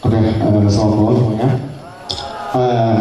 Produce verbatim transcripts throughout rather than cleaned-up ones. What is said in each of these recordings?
Oke, uh, selamat malam semuanya. Uh,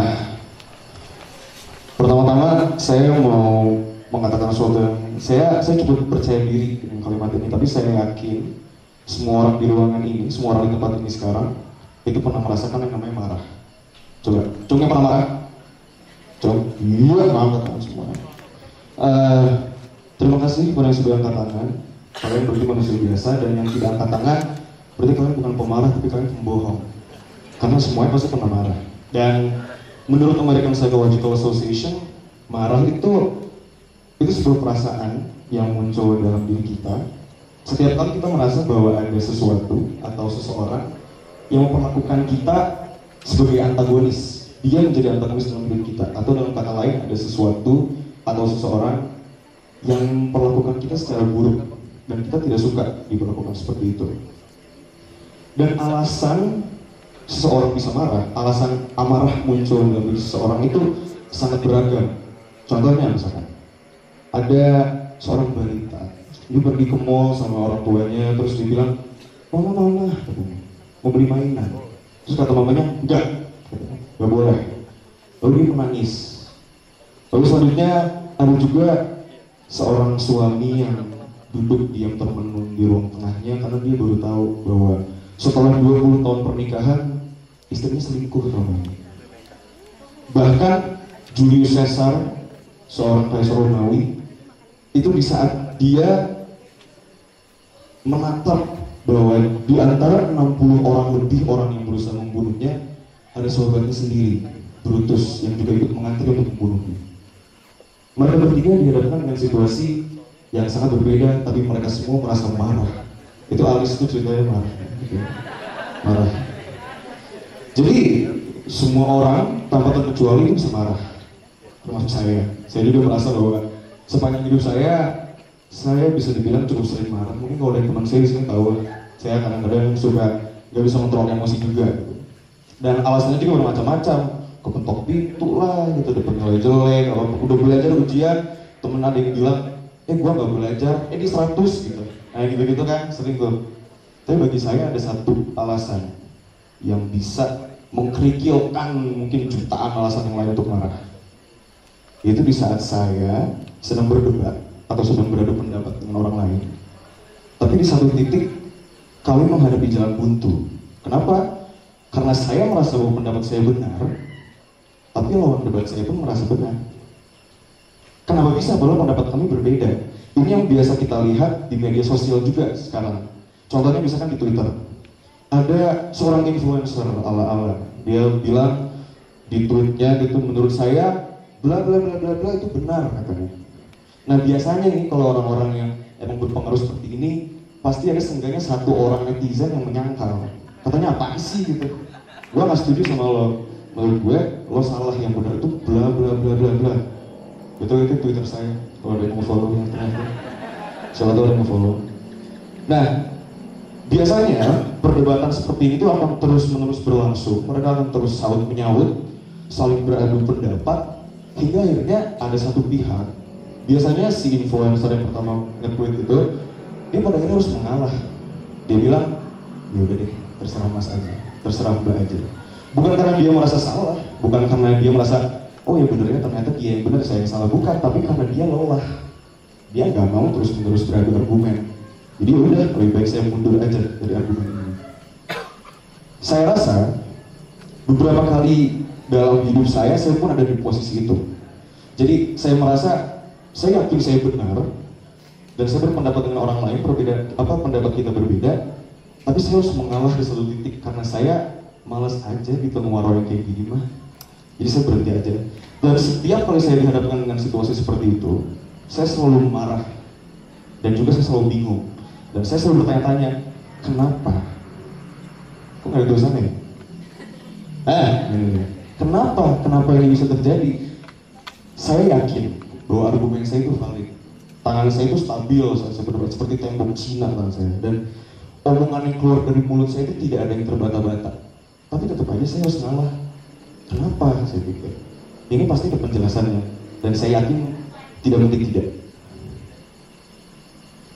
Pertama-tama saya mau mengatakan sesuatu yang saya saya cukup percaya diri dengan kalimat ini, tapi saya yakin semua orang di ruangan ini, semua orang di tempat ini sekarang itu pernah merasakan yang namanya marah. Coba, coba yang pernah marah? Coba, iya banget kan semuanya. Uh, terima kasih kepada yang sudah angkat tangan. Kalian berarti manusia biasa, dan yang tidak angkat tangan berarti kalian bukan pemarah, tapi kalian pembohong. Karena semuanya pasti pernah marah. Dan menurut American Psychological Association, marah itu itu sebuah perasaan yang muncul dalam diri kita setiap kali kita merasa bahwa ada sesuatu atau seseorang yang memperlakukan kita sebagai antagonis. Dia menjadi antagonis dalam diri kita, atau dalam kata lain ada sesuatu atau seseorang yang memperlakukan kita secara buruk dan kita tidak suka diperlakukan seperti itu. Dan alasan seseorang bisa marah, alasan amarah muncul dalam diri seseorang itu sangat beragam. Contohnya misalkan, ada seorang balita, dia pergi ke mall sama orang tuanya, terus dia bilang, mama mama, mau beli mainan. Terus kata mamanya, enggak, enggak boleh. Lalu dia menangis. Lalu selanjutnya ada juga seorang suami yang duduk diam termenung di ruang tengahnya karena dia baru tahu bahwa setelah dua puluh tahun pernikahan istrinya selingkuh namanya. Bahkan Julius Caesar, seorang kaisar Romawi, itu di saat dia menatap bahwa di antara enam puluh orang lebih orang yang berusaha membunuhnya, ada sahabatnya sendiri, Brutus, yang juga ikut mengantri untuk membunuhnya. Mereka bertiga dihadapkan dengan situasi yang sangat berbeda, tapi mereka semua merasa marah. Itu Alice itu ceritanya marah. Marah. Jadi semua orang tanpa terkecuali itu bisa marah, termasuk saya. Saya juga merasa bahwa sepanjang hidup saya, saya bisa dibilang cukup sering marah. Mungkin kalau dari teman saya di sini tahu, saya kadang-kadang suka nggak bisa kontrol emosi juga. Dan alasannya juga bermacam-macam. Kepentok pintu lah, gitu, dapet nilai jelek. Kalau udah belajar ujian, temen ada yang bilang, eh gua nggak belajar, eh di seratus gitu. Nah gitu-gitu kan, sering tuh. Tapi bagi saya ada satu alasan yang bisa mengkerikilkan mungkin jutaan alasan yang lain untuk marah. Itu di saat saya sedang berdebat atau sedang beradu pendapat dengan orang lain, tapi di satu titik kami menghadapi jalan buntu. Kenapa? Karena saya merasa bahwa pendapat saya benar, tapi lawan debat saya pun merasa benar. Kenapa bisa? Bahwa pendapat kami berbeda. Ini yang biasa kita lihat di media sosial juga sekarang. Contohnya misalkan di Twitter, ada seorang influencer ala-ala, dia bilang di tweetnya gitu, menurut saya bla bla bla bla bla itu benar katanya. Nah biasanya nih kalau orang-orang yang emang berpengaruh seperti ini, pasti ada seenggaknya satu orang netizen yang menyangkal, katanya apa sih gitu, gua nggak setuju sama lo, menurut gue lo salah, yang benar itu bla bla bla bla bla. Betul, itu Twitter saya, kalau ada yang mau follow yang ternyata siapa tahu ada yang mau follow. Nah biasanya perdebatan seperti ini tuh akan terus-menerus berlangsung. Mereka akan terus saling menyahut, saling beradu pendapat, hingga akhirnya ada satu pihak, biasanya si influencer yang pertama nge-tweet itu, dia pada akhirnya harus mengalah. Dia bilang, ya udah deh, terserah mas aja, terserah mbak aja. Bukan karena dia merasa salah, bukan karena dia merasa, oh ya benernya ternyata dia yang benar, saya yang salah, bukan, tapi karena dia lelah. Dia nggak mau terus-menerus beradu argumen. Jadi udah, lebih baik saya mundur aja dari argumen ini. Saya rasa beberapa kali dalam hidup saya, saya pun ada di posisi itu. Jadi saya merasa, saya yakin saya benar, dan saya berpendapat dengan orang lain berbeda, apa pendapat kita berbeda, tapi saya harus mengalah di satu titik karena saya malas aja ketemu orang kayak gini mah. Jadi saya berhenti aja. Dan setiap kali saya dihadapkan dengan situasi seperti itu, saya selalu marah dan juga saya selalu bingung. Dan saya selalu bertanya-tanya, kenapa? Kok gak ada dosannya ya? Eh, ini, kenapa? Kenapa ini bisa terjadi? Saya yakin bahwa argumen saya itu valid. Tangan saya itu stabil saat saya berdebat, seperti tembok Cina tangan saya. Dan omongan yang keluar dari mulut saya itu tidak ada yang terbata-bata. Tapi tetap aja saya harus ngalah. Kenapa? Saya pikir. Ini pasti ada penjelasannya. Dan saya yakin tidak mungkin tidak.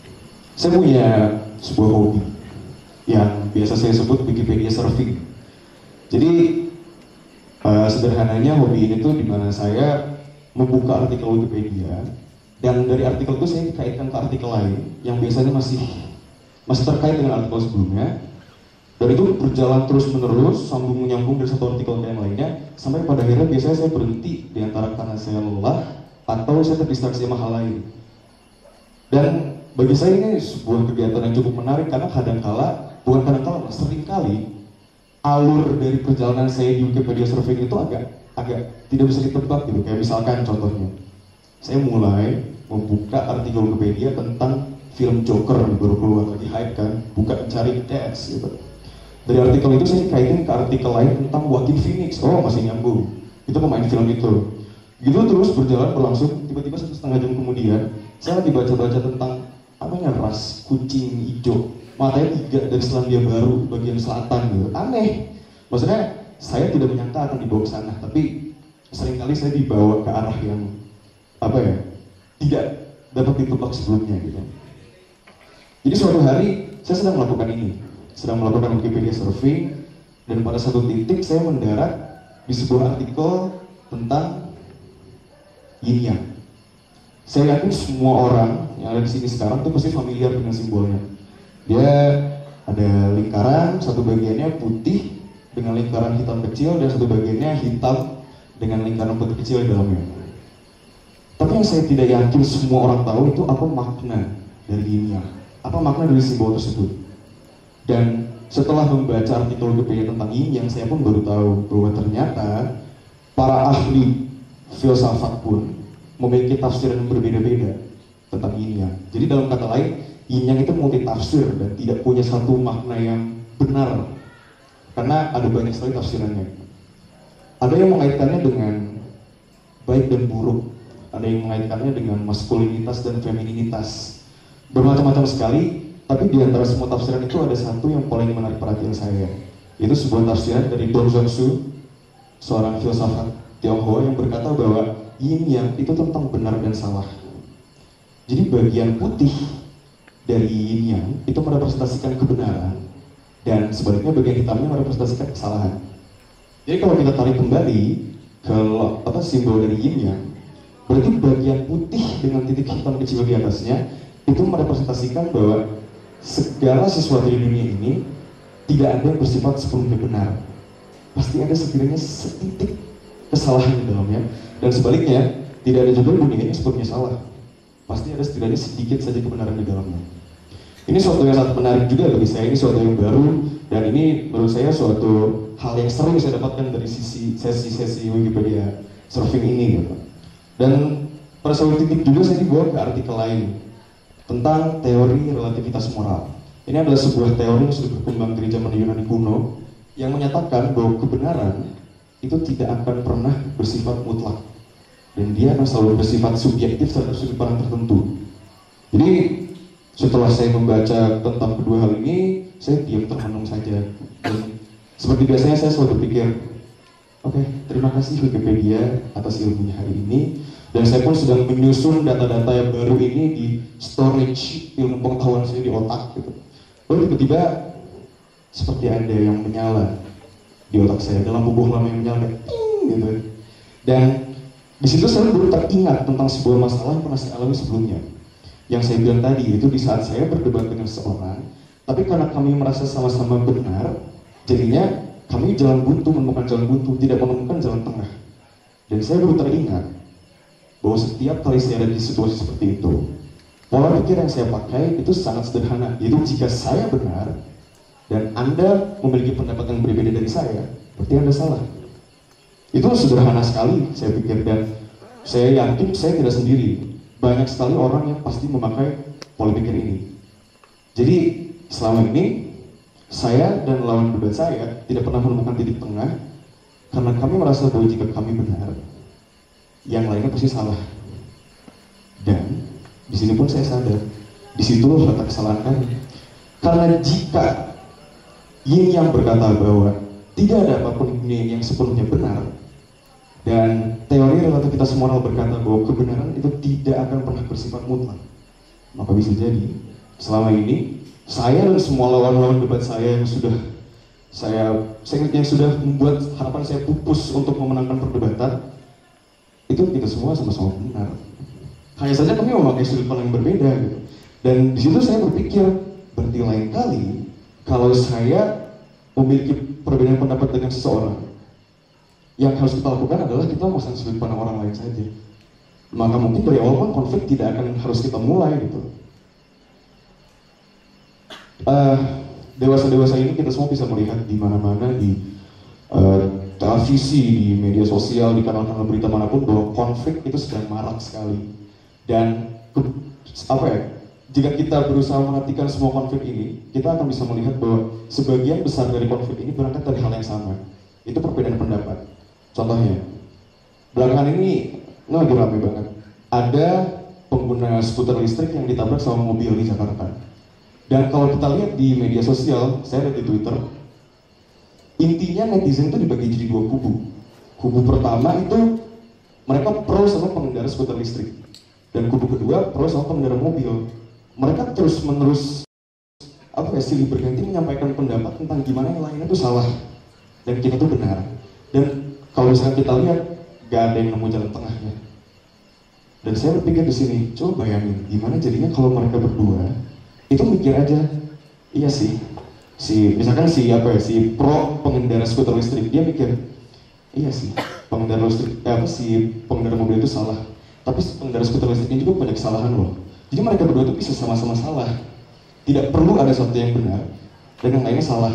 Saya punya sebuah hobi yang biasa saya sebut Wikipedia surfing. Jadi uh, sederhananya hobi ini tuh dimana saya membuka artikel Wikipedia, dan dari artikel itu saya dikaitkan ke artikel lain yang biasanya masih masih terkait dengan artikel sebelumnya. Dan itu berjalan terus menerus, sambung menyambung dari satu artikel ke yang lainnya, sampai pada akhirnya biasanya saya berhenti di antara karena saya lelah atau saya terdistraksi sama hal lain. Dan bagi saya ini sebuah kegiatan yang cukup menarik karena kadangkala, bukan kadangkala, sering kali alur dari perjalanan saya di Wikipedia surfing itu agak agak tidak bisa ditebak gitu. Kayak misalkan contohnya, saya mulai membuka artikel Wikipedia tentang film Joker yang baru keluar, lagi hype kan, buka mencari teks gitu. Dari artikel itu saya kaitin ke artikel lain tentang Joaquin Phoenix, oh masih nyambung, itu pemain film itu. Gitu terus berjalan berlangsung, tiba-tiba satu setengah jam kemudian, saya lagi baca-baca tentang apanya ras kucing hijau, matanya tiga dari Selandia Baru bagian selatan gitu. Aneh, maksudnya saya tidak menyangka akan dibawa ke sana, tapi seringkali saya dibawa ke arah yang apa ya, tidak dapat ditebak sebelumnya gitu. Jadi suatu hari saya sedang melakukan ini, sedang melakukan Wikipedia surfing, dan pada satu titik saya mendarat di sebuah artikel tentang yin yang. Saya yakin semua orang yang ada di sini sekarang tuh pasti familiar dengan simbolnya. Dia ada lingkaran, satu bagiannya putih dengan lingkaran hitam kecil, dan satu bagiannya hitam dengan lingkaran putih kecil di dalamnya. Tapi yang saya tidak yakin semua orang tahu itu apa makna dari yin yang, apa makna dari simbol tersebut. Dan setelah membaca artikel Wikipedia tentang yin yang, saya pun baru tahu bahwa ternyata para ahli filsafat pun memiliki tafsiran yang berbeda-beda tentang yin yang. Jadi dalam kata lain, yin yang itu multi tafsir dan tidak punya satu makna yang benar, karena ada banyak sekali tafsirannya. Ada yang mengaitkannya dengan baik dan buruk, ada yang mengaitkannya dengan maskulinitas dan femininitas, bermacam-macam sekali. Tapi di antara semua tafsiran itu ada satu yang paling menarik perhatian saya. Itu sebuah tafsiran dari Don Zhuangzi, seorang filsafat Tionghoa, yang berkata bahwa yin yang itu tentang benar dan salah. Jadi bagian putih dari yin yang itu merepresentasikan kebenaran, dan sebaliknya bagian hitamnya merepresentasikan kesalahan. Jadi kalau kita tarik kembali ke apa simbol dari yin yang, berarti bagian putih dengan titik hitam kecil di atasnya itu merepresentasikan bahwa segala sesuatu di dunia ini tidak ada yang bersifat sepenuhnya benar. Pasti ada setidaknya setitik kesalahan di dalamnya, dan sebaliknya tidak ada juga dunia ini sepenuhnya salah. Pasti ada setidaknya sedikit saja kebenaran di dalamnya. Ini suatu yang sangat menarik juga bagi saya, ini suatu yang baru, dan ini menurut saya suatu hal yang sering saya dapatkan dari sisi sesi-sesi Wikipedia surfing ini gitu. Dan pada suatu titik juga saya dibawa ke artikel lain tentang teori relativitas moral. Ini adalah sebuah teori yang sudah berkembang dari zaman Yunani kuno, yang menyatakan bahwa kebenaran itu tidak akan pernah bersifat mutlak, dan dia akan selalu bersifat subjektif terhadap sudut pandang tertentu. Jadi setelah saya membaca tentang kedua hal ini, saya diam termenung saja. Dan seperti biasanya saya selalu berpikir, oke, okay, terima kasih Wikipedia atas ilmunya hari ini. Dan saya pun sedang menyusun data-data yang baru ini di storage ilmu pengetahuan saya di otak gitu. Lalu tiba-tiba seperti ada yang menyala di otak saya, dalam bubuh lama yang menyala gitu. Dan di situ saya baru teringat tentang sebuah masalah yang pernah saya alami sebelumnya. Yang saya bilang tadi itu di saat saya berdebat dengan seseorang, tapi karena kami merasa sama-sama benar, jadinya kami jalan buntu menemukan jalan buntu, tidak menemukan jalan tengah. Dan saya baru teringat bahwa setiap kali saya ada di situasi seperti itu, pola pikir yang saya pakai itu sangat sederhana, yaitu jika saya benar dan Anda memiliki pendapat yang berbeda dari saya, berarti Anda salah. Itu sederhana sekali saya pikir, dan saya yakin saya tidak sendiri. Banyak sekali orang yang pasti memakai pola pikir ini. Jadi selama ini saya dan lawan debat saya tidak pernah menemukan titik tengah, karena kami merasa bahwa jika kami benar, yang lainnya pasti salah. Dan di sini pun saya sadar, di situ letak kesalahan kami. Karena jika yin yang berkata bahwa tidak ada apapun di dunia yang sepenuhnya benar, dan teori relativitas moral berkata bahwa kebenaran itu tidak akan pernah bersifat mutlak, maka bisa jadi selama ini saya dan semua lawan-lawan debat saya yang sudah saya, saya yang sudah membuat harapan saya pupus untuk memenangkan perdebatan, itu kita semua sama-sama benar. Hanya saja kami memakai sudut pandang yang berbeda gitu. Dan di situ saya berpikir, berarti lain kali kalau saya memiliki perbedaan pendapat dengan seseorang, yang harus kita lakukan adalah kita memasang sudut pandang orang lain saja. Maka mungkin dari awal pun konflik tidak akan harus kita mulai gitu. Uh, dewasa-dewasa ini kita semua bisa melihat di mana-mana, di uh, televisi, di media sosial, di kanal-kanal berita manapun, bahwa konflik itu sedang marak sekali. Dan apa ya? Jika kita berusaha menghentikan semua konflik ini, kita akan bisa melihat bahwa sebagian besar dari konflik ini berangkat dari hal yang sama. Itu perbedaan pendapat. Contohnya, belakangan ini ini lagi ramai banget. Ada pengguna skuter listrik yang ditabrak sama mobil di Jakarta. Dan kalau kita lihat di media sosial, saya lihat di Twitter, intinya netizen itu dibagi jadi dua kubu. Kubu pertama itu mereka pro sama pengendara skuter listrik, dan kubu kedua pro sama pengendara mobil. Mereka terus menerus apa ya, silih berganti menyampaikan pendapat tentang gimana yang lainnya itu salah dan kita tuh benar. Dan kalau misalnya kita lihat, gak ada yang nemu jalan tengahnya. Dan saya berpikir di sini, coba bayangin gimana jadinya kalau mereka berdua itu mikir aja, iya sih, si misalkan si apa ya, si pro pengendara skuter listrik, dia mikir, iya sih, pengendara listrik, eh, apa si pengendara mobil itu salah, tapi pengendara skuter listrik ini juga banyak kesalahan loh. Jadi mereka berdua itu bisa sama-sama salah. Tidak perlu ada satu yang benar dan yang lainnya salah.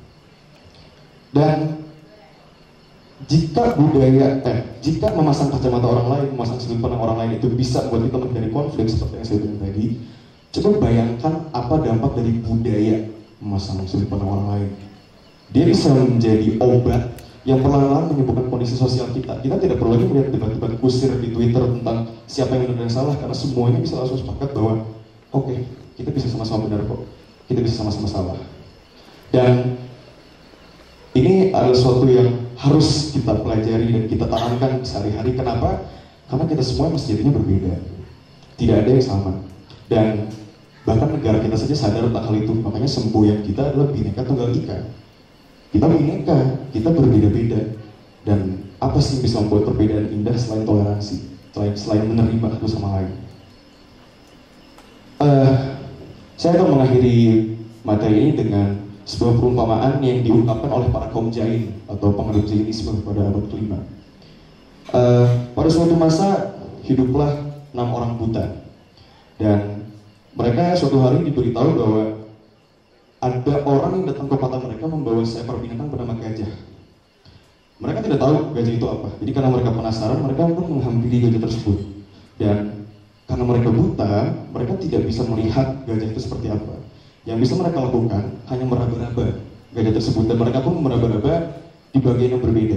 Dan jika budaya, eh, jika memasang kacamata orang lain, memasang sudut pandang orang lain itu bisa membuat kita menghindari konflik seperti yang saya bilang tadi, coba bayangkan apa dampak dari budaya memasang sudut pandang orang lain. Dia bisa menjadi obat yang perlahan-lahan menyembuhkan kondisi sosial kita. Kita tidak perlu lagi melihat debat-debat kusir di Twitter tentang siapa yang benar dan salah, karena semuanya bisa langsung sepakat bahwa oke, okay, kita bisa sama-sama benar kok, kita bisa sama-sama salah. Dan ini adalah sesuatu yang harus kita pelajari dan kita tanamkan sehari-hari. Kenapa? Karena kita semua masjidnya berbeda, tidak ada yang sama. Dan bahkan negara kita saja sadar tentang hal itu. Makanya semboyan kita adalah Bhinneka Tunggal Ika. Kita bineka, kita berbeda-beda. Dan apa sih yang bisa membuat perbedaan indah selain toleransi, selain, selain menerima satu sama lain? Uh, saya akan mengakhiri materi ini dengan sebuah perumpamaan yang diungkapkan oleh para kaum Jain atau penganut Jainisme pada abad kelima. Uh, pada suatu masa hiduplah enam orang buta, dan mereka suatu hari diberitahu bahwa ada orang yang datang ke kota mereka membawa seekor binatang bernama gajah. Mereka tidak tahu gajah itu apa, jadi karena mereka penasaran, mereka pun menghampiri gajah tersebut. Dan karena mereka buta, mereka tidak bisa melihat gajah itu seperti apa. Yang bisa mereka lakukan hanya meraba-raba gajah tersebut, dan mereka pun meraba-raba di bagian yang berbeda.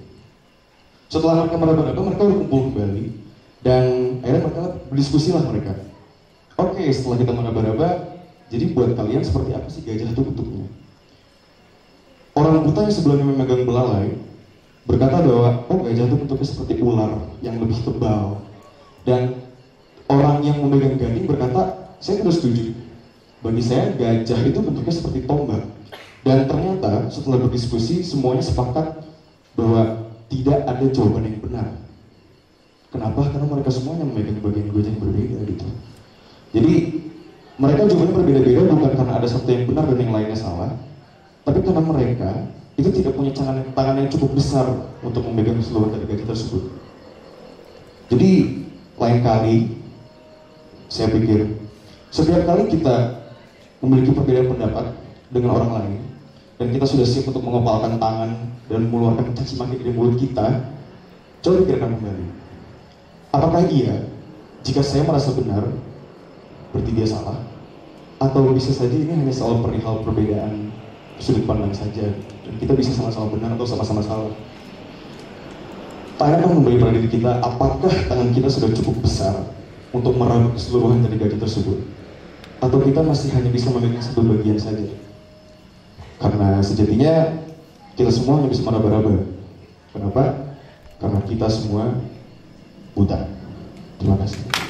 Setelah mereka meraba-raba, mereka berkumpul kembali, dan akhirnya mereka berdiskusilah mereka. Oke, setelah kita meraba-raba, jadi buat kalian seperti apa sih gajah itu bentuknya? Orang buta yang sebelumnya memegang belalai berkata bahwa oh, gajah itu bentuknya seperti ular yang lebih tebal. Dan orang yang memegang gading berkata, saya tidak setuju. Bagi saya gajah itu bentuknya seperti tombak. Dan ternyata setelah berdiskusi semuanya sepakat bahwa tidak ada jawaban yang benar. Kenapa? Karena mereka semuanya memegang bagian gajah yang berbeda gitu. Jadi mereka jawabannya berbeda-beda bukan karena ada satu yang benar dan yang lainnya salah, tapi karena mereka itu tidak punya tangan, tangan yang cukup besar untuk memegang seluruh dari gajah tersebut. Jadi lain kali saya pikir setiap kali kita memiliki perbedaan pendapat dengan orang lain dan kita sudah siap untuk mengepalkan tangan dan mengeluarkan caci maki dari mulut kita, coba pikirkan kembali. Apakah iya jika saya merasa benar berarti dia salah? Atau bisa saja ini hanya soal perihal perbedaan sudut pandang saja, dan kita bisa sama-sama benar atau sama-sama salah? Tanyakan kembali pada diri kita, apakah tangan kita sudah cukup besar untuk meraba keseluruhan dari gajah tersebut? Atau kita masih hanya bisa memegang satu bagian saja? Karena sejatinya kita semua hanya bisa meraba-raba. Kenapa? Karena kita semua buta. Terima kasih.